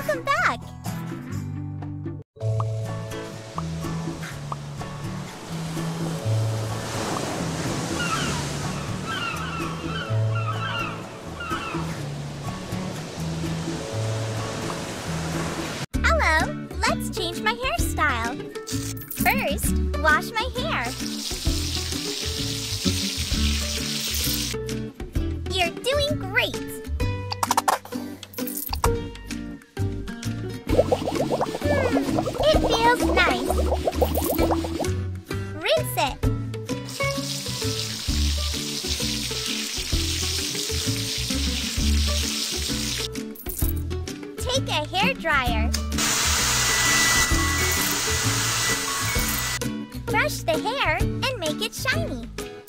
Welcome back! Hello! Let's change my hairstyle. First, wash my hair. You're doing great! It feels nice. Rinse it. Take a hair dryer. Brush the hair and make it shiny.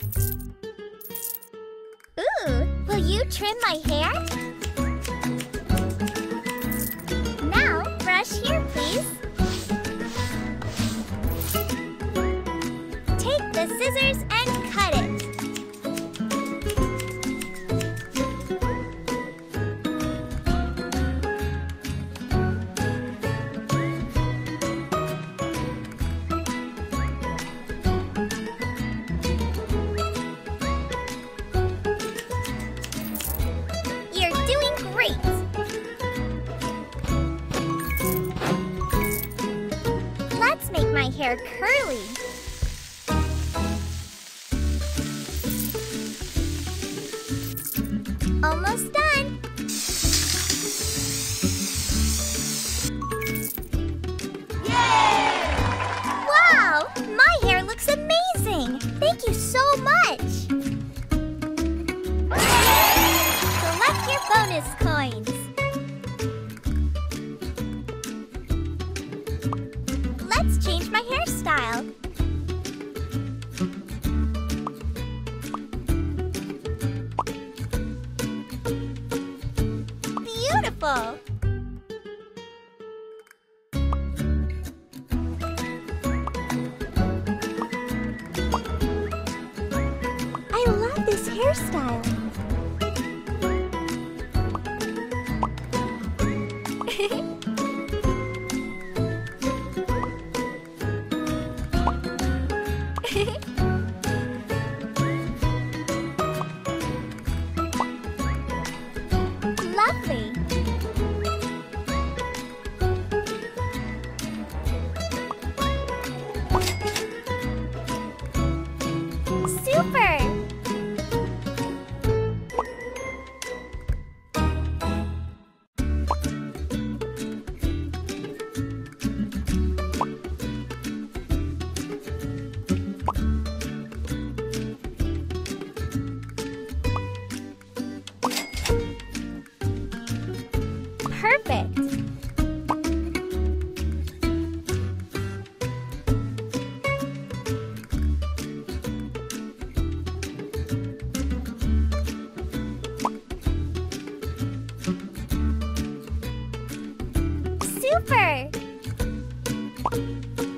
Ooh, will you trim my hair? Now, brush here, please. Take the scissors and cut it. You're doing great! Let's make my hair curly. Almost done! Yay! Wow! My hair looks amazing! Thank you so much! Collect your bonus coins. Let's change my hairstyle. Beautiful! I love this hairstyle. Lovely! Super! Perfect! Super!